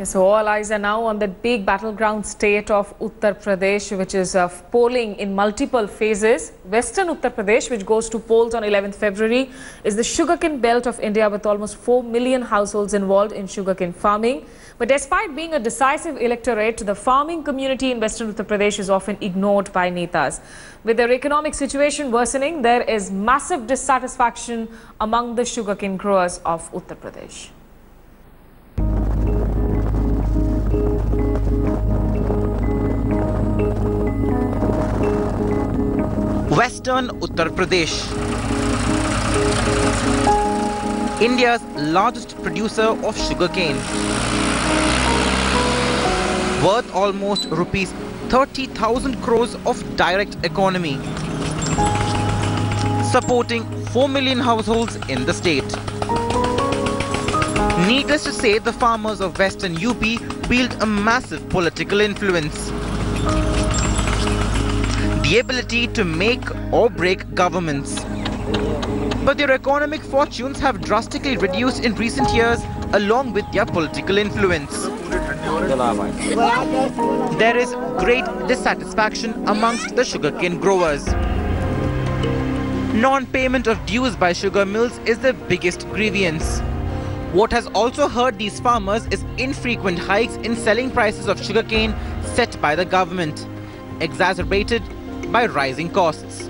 So all eyes are now on the big battleground state of Uttar Pradesh, which is polling in multiple phases. Western Uttar Pradesh, which goes to polls on 11th February, is the sugarcane belt of India with almost 4 million households involved in sugarcane farming. But despite being a decisive electorate, the farming community in Western Uttar Pradesh is often ignored by netas. With their economic situation worsening, there is massive dissatisfaction among the sugarcane growers of Uttar Pradesh. Western Uttar Pradesh, India's largest producer of sugarcane, worth almost rupees 30,000 crores of direct economy, supporting 4 million households in the state. Needless to say, the farmers of Western UP wield a massive political influence. The ability to make or break governments. But their economic fortunes have drastically reduced in recent years along with their political influence. There is great dissatisfaction amongst the sugarcane growers. Non-payment of dues by sugar mills is the biggest grievance. What has also hurt these farmers is infrequent hikes in selling prices of sugarcane set by the government, exacerbated by rising costs.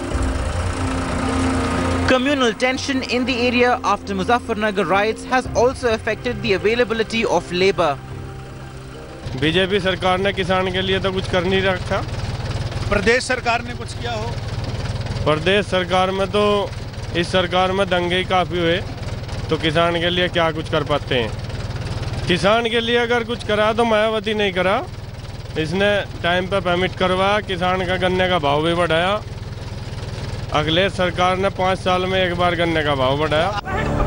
Communal tension in the area after Muzaffarnagar riots has also affected the availability of labor. BJP सरकार ने किसान के लिए तो कुछ कर नहीं रखा। प्रदेश सरकार ने कुछ किया हो? प्रदेश सरकार में तो इस सरकार में दंगे ही काफ़ी हुए, तो किसान के लिए क्या कुछ कर पाते हैं। किसान के लिए अगर कुछ करा तो मायावती नहीं करा। इसने टाइम पर परमिट करवाया, किसान का गन्ने का भाव भी बढ़ाया। अगले सरकार ने 5 साल में एक बार गन्ने का भाव बढ़ाया।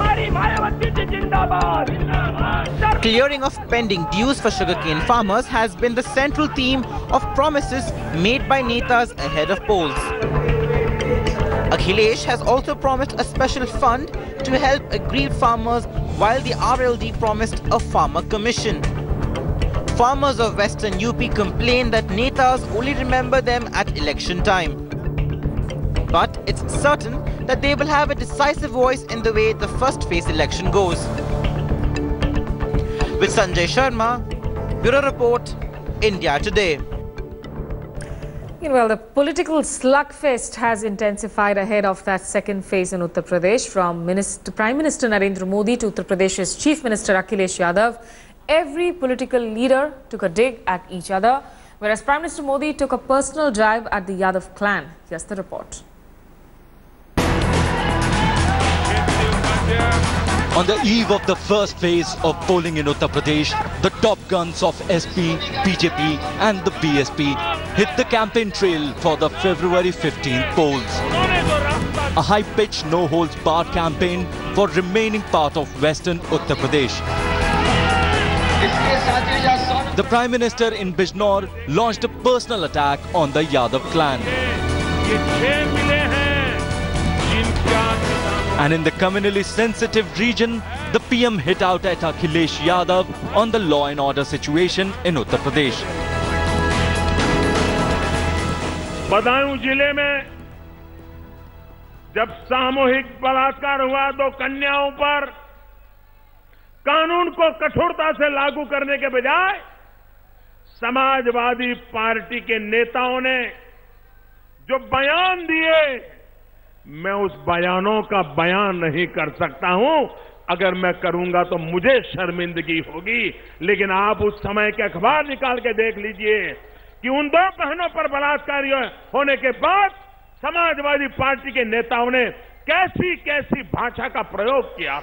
Clearing of pending dues for sugarcane farmers has been the central theme of promises made by netas ahead of polls. Akhilesh has also promised a special fund to help aggrieved farmers, while the RLD promised a farmer commission. Farmers of Western UP complain that netas only remember them at election time. But it's certain that they will have a decisive voice in the way the first phase election goes. With Sanjay Sharma, Bureau Report, India Today. Well, the political slugfest has intensified ahead of that second phase in Uttar Pradesh. From Prime Minister Narendra Modi to Uttar Pradesh's Chief Minister Akhilesh Yadav, every political leader took a dig at each other, whereas Prime Minister Modi took a personal dive at the Yadav clan. Here's the report. On the eve of the first phase of polling in Uttar Pradesh, the top guns of SP, BJP and the BSP hit the campaign trail for the February 15th polls. A high-pitched, no-holds-barred campaign for remaining part of Western Uttar Pradesh. The Prime Minister in Bijnor launched a personal attack on the Yadav clan. And in the communally sensitive region, the PM hit out at Akhilesh Yadav on the law and order situation in Uttar Pradesh. Badaun जिले में जब सामूहिक बलात्कार हुआ तो कन्याओं पर कानून को कठोरता से लागू करने के बजाय समाजवादी पार्टी के नेताओं ने जो बयान दिए, मैं उस बयानों का बयान नहीं कर सकता हूं। अगर मैं करूंगा तो मुझे शर्मिंदगी होगी। लेकिन आप उस समय के अखबार निकाल के देख लीजिए कि उन 2 बहनों पर बलात्कार होने के बाद समाजवादी पार्टी के नेताओं ने कैसी कैसी भाषा का प्रयोग किया।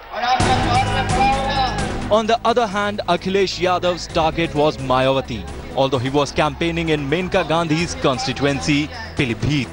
On the other hand, Akhilesh Yadav's target was Mayawati, although he was campaigning in Menka Gandhi's constituency, Pilibhit.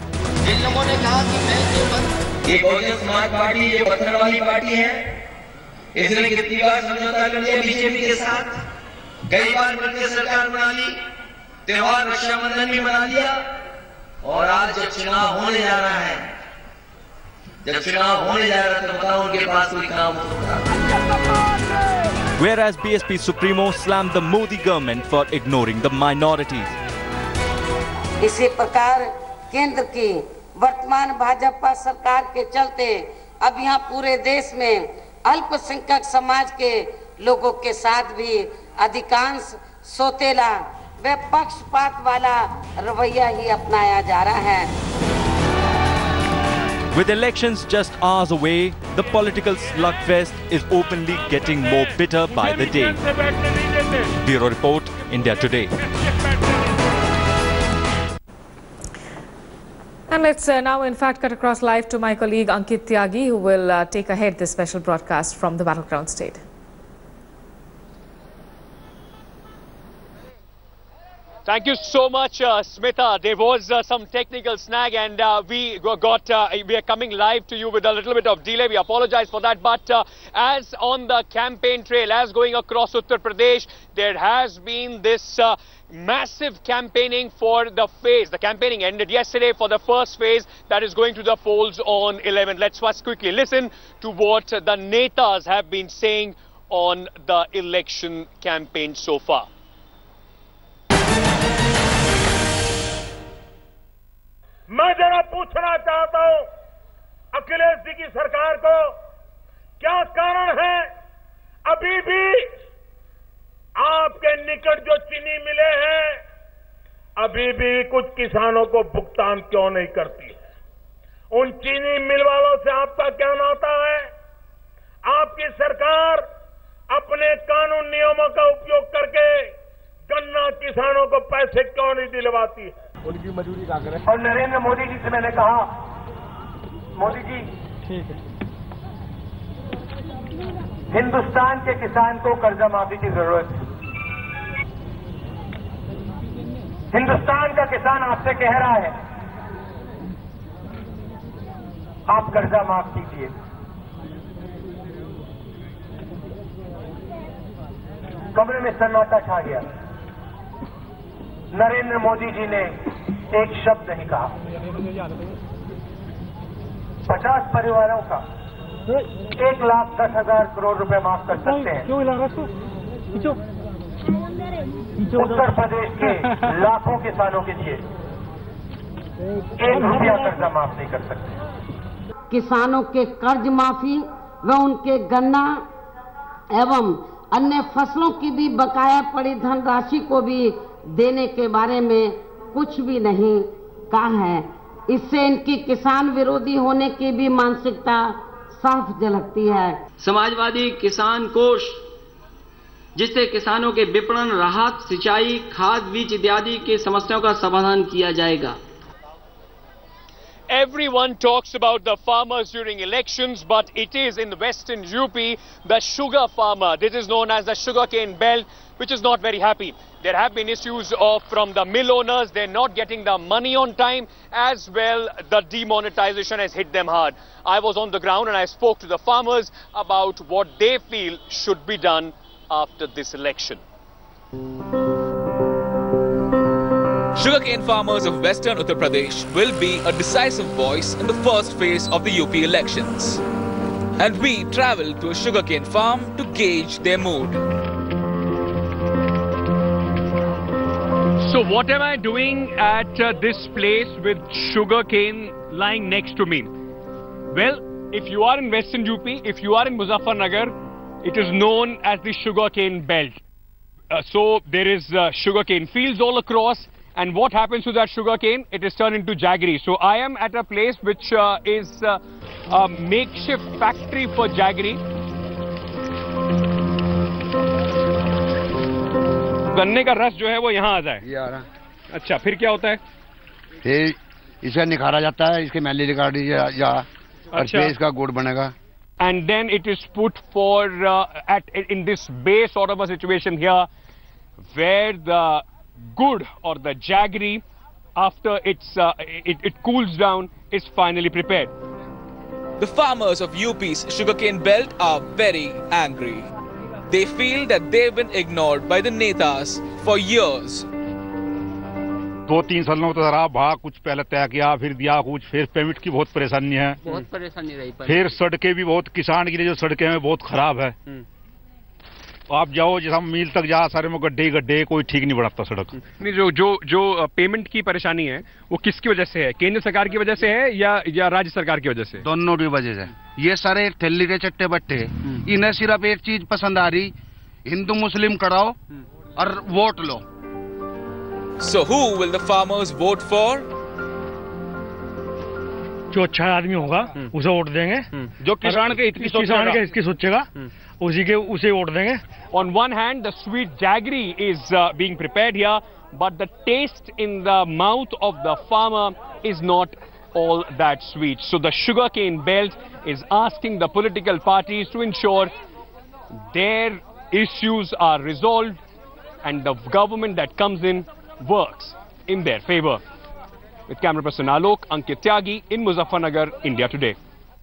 ये बहुजन समाज पार्टी ये पत्थर वाली पार्टी है। इसने कितनी बार समझौता कर लिया बीजेपी के साथ, कई बार मिलकर सरकार बना ली, त्योहार रक्षाबंधन भी बना लिया, और आज जब चुनाव होने जा रहा है, तो बताओ उनके पास कोई काम होगा। whereas BSP Supremo slammed the Modi government for ignoring the minorities. इसी प्रकार केंद्र की वर्तमान भाजपा सरकार के चलते अब यहाँ पूरे देश में अल्पसंख्यक समाज के लोगों के साथ भी अधिकांश सोतेला व पक्षपात वाला रवैया ही अपनाया जा रहा है। With elections just hours away, the political slugfest is openly getting more bitter by the day. Bureau Report, India Today. And let's now in fact cut across live to my colleague Ankit Tyagi, who will take ahead this special broadcast from the battleground state. Thank you so much, Smita. There was some technical snag, and we are coming live to you with a little bit of delay. We apologize for that. But as on the campaign trail, as going across Uttar Pradesh, there has been this massive campaigning for the phase. The campaigning ended yesterday for the first phase that is going to the polls on 11. Let's first quickly listen to what the Netas have been saying on the election campaign so far. मैं जरा पूछना चाहता हूं अखिलेश जी की सरकार को, क्या कारण है अभी भी आपके निकट जो चीनी मिले हैं अभी भी कुछ किसानों को भुगतान क्यों नहीं करती है? उन चीनी मिल वालों से आपका क्या नाता है? आपकी सरकार अपने कानून नियमों का उपयोग करके गन्ना किसानों को पैसे क्यों नहीं दिलवाती है? उनकी मजबूरी क्या करें? और नरेंद्र मोदी जी से मैंने कहा, मोदी जी ठीक है, हिंदुस्तान के किसान को कर्जा माफी की जरूरत है। हिंदुस्तान का किसान आपसे कह रहा है आप कर्जा माफ कीजिए। कमरे में सन्नाटा छा गया। नरेंद्र मोदी जी ने एक शब्द नहीं कहा। 50 परिवारों का 1,10,000 करोड़ रुपए माफ कर सकते हैं। उत्तर प्रदेश के लाखों किसानों के लिए 1 रुपया कर्जा माफ नहीं कर सकते। किसानों के कर्ज माफी व उनके गन्ना एवं अन्य फसलों की भी बकाया पड़ी धनराशि को भी देने के बारे में कुछ भी नहीं कहा है। इससे इनकी किसान विरोधी होने की भी मानसिकता साफ झलकती है। समाजवादी किसान कोष, जिससे किसानों के विपणन, राहत, सिंचाई, खाद, बीज इत्यादि की समस्याओं का समाधान किया जाएगा। Everyone talks about the farmers during elections, but it is in the western UP, the sugar farmer. This is known as the sugarcane belt, which is not very happy. There have been issues from the mill owners. They're not getting the money on time. As well, the demonetization has hit them hard. I was on the ground and I spoke to the farmers about what they feel should be done after this election. Sugarcane farmers of Western Uttar Pradesh will be a decisive voice in the first phase of the UP elections. And we travelled to a sugarcane farm to gauge their mood. So what am I doing at this place with sugarcane lying next to me? Well, if you are in Western UP, if you are in Muzaffarnagar, it is known as the sugarcane belt. So there is sugarcane fields all across. And what happens to that sugarcane? It is turned into jaggery. So I am at a place which is a makeshift factory for jaggery. गन्ने का रस जो है वो यहाँ आता है। ये आ रहा है। अच्छा, फिर क्या होता है? फिर इसे निकाला जाता है, इसके मैली निकाल दी जा और फिर इसका गुड़ बनेगा। And then it is put for in this bay sort of a situation here, where the good or the jaggery, after it cools down, is finally prepared. The farmers of UP's sugarcane belt are very angry. They feel that they've been ignored by the netas for years. 2-3 सालों तो जरा भाग कुछ पहले तय किया, फिर दिया कुछ, फिर पेमेंट की बहुत परेशानी है। बहुत परेशानी रही। फिर सड़कें भी बहुत, किसान के लिए जो सड़कें हैं बहुत खराब है। आप जाओ जैसा मील तक जा, सारे में गड्ढे गड्ढे, कोई ठीक नहीं बढ़ाता सड़क। नहीं, जो पेमेंट की परेशानी है वो किसकी वजह से है? केंद्र सरकार की वजह से है या राज्य सरकार की वजह से? दोनों की वजह से। ये सारे ठेली के चट्टे बट्टे, इन्हें सिर्फ एक चीज पसंद आ रही, हिंदू मुस्लिम कराओ और वोट लो। So who will the farmers vote for? जो अच्छा आदमी होगा उसे वोट देंगे, जो किसान के हित की सोचेगा उसे वोट देंगे। On one hand, the sweet jaggery is being prepared here, but the taste in the mouth of the farmer is not all that sweet. So the sugarcane belt is asking the political parties to ensure their issues are resolved and the government that comes in works in their favor. With camera person Alok, Ankit Tyagi in Muzaffarnagar, India Today.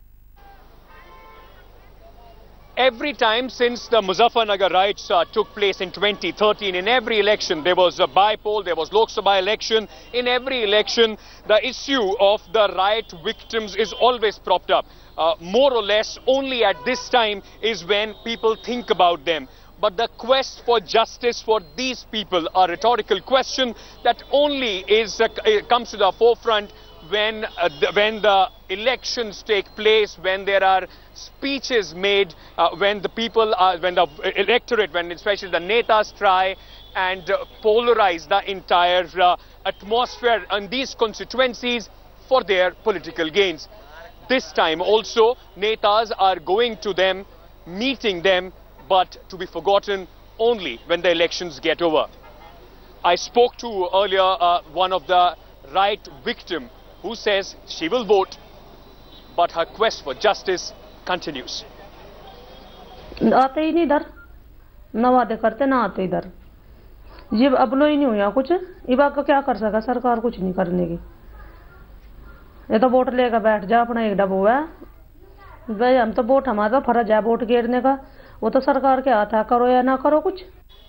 Every time since the Muzaffarnagar riots took place in 2013, in every election there was a by-poll, there was Lok Sabha election. In every election, the issue of the riot victims is always propped up. More or less, only at this time is when people think about them. But the quest for justice for these people, a rhetorical question that only comes to the forefront when the elections take place, when there are speeches made, when the electorate, when especially the netas try and polarize the entire atmosphere in these constituencies for their political gains. This time also, netas are going to them, meeting them, but to be forgotten only when the elections get over. I spoke to earlier one of the riot victim who says she will vote, but her quest for justice continues. आते ही नहीं इधर, न वादे करते ना आते इधर। ये अब लो ही नहीं हुआ कुछ, इबा का क्या कर सका सरकार, कुछ नहीं करने की। ये तो वोट लेकर बैठ जा, अपना एक डब्बा है भाई, हम तो वोट, हमारा तो फर्ज है वोट गिरने का, वो तो सरकार के हाथ है, करो या ना करो कुछ।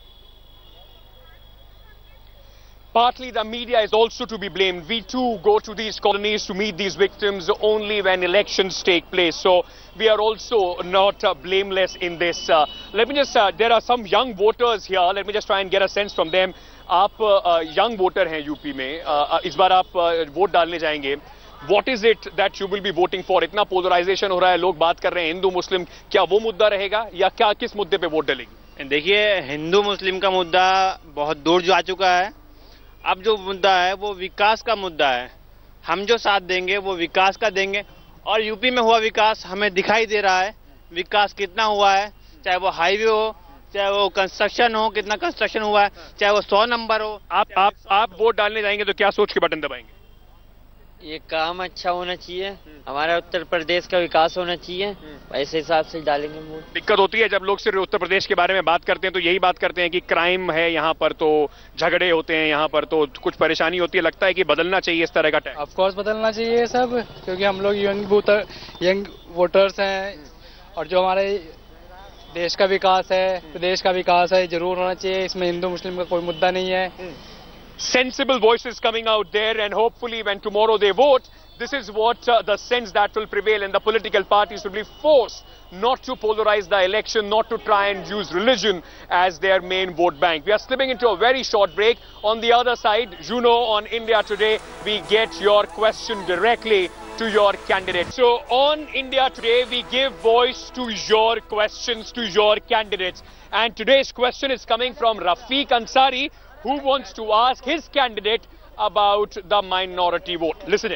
Partly the media is also to be blamed. We too go to these colonies to meet these victims only when elections take place. So we are also not blameless in this. Let me just, there are some young voters here. Let me just try and get a sense from them. आप young voter हैं UP में, इस बार आप vote डालने जाएंगे. What is it that you will be voting for? इतना polarization हो रहा है, लोग बात कर रहे हैं हिंदू मुस्लिम, क्या वो मुद्दा रहेगा या क्या किस मुद्दे पे वोट डालेंगे? देखिए, हिंदू मुस्लिम का मुद्दा बहुत दूर जा चुका है। अब जो मुद्दा है वो विकास का मुद्दा है। हम जो साथ देंगे वो विकास का देंगे, और यूपी में हुआ विकास हमें दिखाई दे रहा है। विकास कितना हुआ है, चाहे वो हाईवे हो, चाहे वो कंस्ट्रक्शन हो, कितना कंस्ट्रक्शन हुआ है, चाहे वो 100 नंबर हो। आप वोट डालने जाएंगे तो क्या सोच के बटन दबाएंगे? ये काम अच्छा होना चाहिए, हमारा उत्तर प्रदेश का विकास होना चाहिए, ऐसे हिसाब से डालेंगे वोट। दिक्कत होती है जब लोग सिर्फ उत्तर प्रदेश के बारे में बात करते हैं तो यही बात करते हैं कि क्राइम है यहाँ पर, तो झगड़े होते हैं यहाँ पर, तो कुछ परेशानी होती है। लगता है कि बदलना चाहिए इस तरह का टैक्स। ऑफ कोर्स बदलना चाहिए सब, क्योंकि हम लोग यंग वोटर्स हैं, और जो हमारे देश का विकास है, प्रदेश का विकास है, जरूर होना चाहिए। इसमें हिंदू मुस्लिम का कोई मुद्दा नहीं है। Sensible voices coming out there, and hopefully when tomorrow they vote, this is what the sense that will prevail, and the political parties will be forced not to polarize the election, not to try and use religion as their main vote bank. We are slipping into a very short break. On the other side, you know, on India Today, we get your question directly to your candidate. So on India Today, we give voice to your questions, to your candidates. And today's question is coming from Rafiq Ansari, who wants to ask his candidate about the minority vote. Listen in.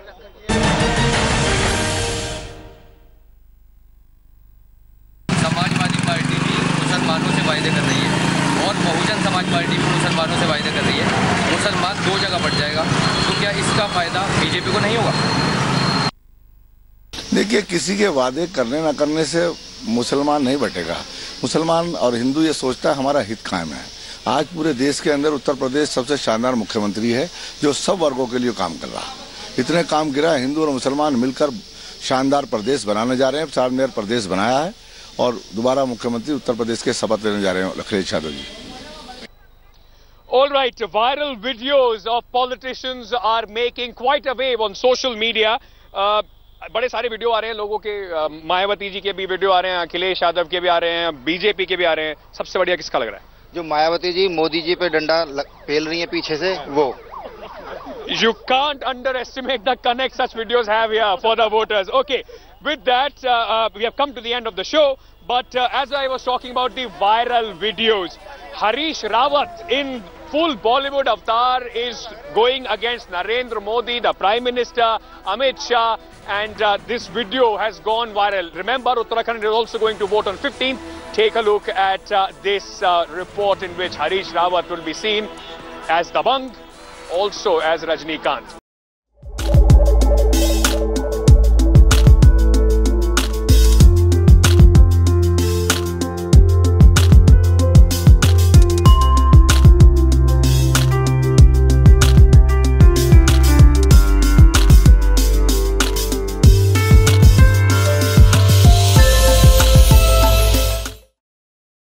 Samajwadi Party भी मुसलमानों से वायदे कर रही है और Bahujan Samaj party भी मुसलमानों से वायदे कर रही है। मुसलमान दो जगह बढ़ जाएगा, तो क्या इसका फायदा बीजेपी को नहीं होगा? देखिए, किसी के वादे करने न करने से मुसलमान नहीं बटेगा। मुसलमान और हिंदू ये सोचता है हमारा हित कायम है। आज पूरे देश के अंदर उत्तर प्रदेश सबसे शानदार मुख्यमंत्री है जो सब वर्गों के लिए काम कर रहा है। इतने काम गिरा है, हिंदू और मुसलमान मिलकर शानदार प्रदेश बनाने जा रहे हैं। शानदार प्रदेश बनाया है और दोबारा मुख्यमंत्री उत्तर प्रदेश के शपथ लेने जा रहे हैं Akhilesh Yadav ji. All right, viral videos of politicians are making quite a wave on social media. बड़े सारे वीडियो आ रहे हैं लोगों के, मायावती जी के भी वीडियो आ रहे हैं, अखिलेश यादव के भी आ रहे हैं, बीजेपी के भी आ रहे हैं। सबसे बढ़िया किसका लग रहा है? जो मायावती जी मोदी जी पे डंडा पेल रही है पीछे से, वो। You can't underestimate the connect such videos have here for the voters. Okay, with that, we have come to the end of the show. But as I was talking about the viral videos, Harish Rawat in full Bollywood avatar is going against Narendra Modi, the Prime Minister, Amit Shah, and this video has gone viral. Remember, Uttarakhand is also going to vote on 15th. Take a look at this report in which Harish Rawat will be seen as Dabang, also as Rajnikant.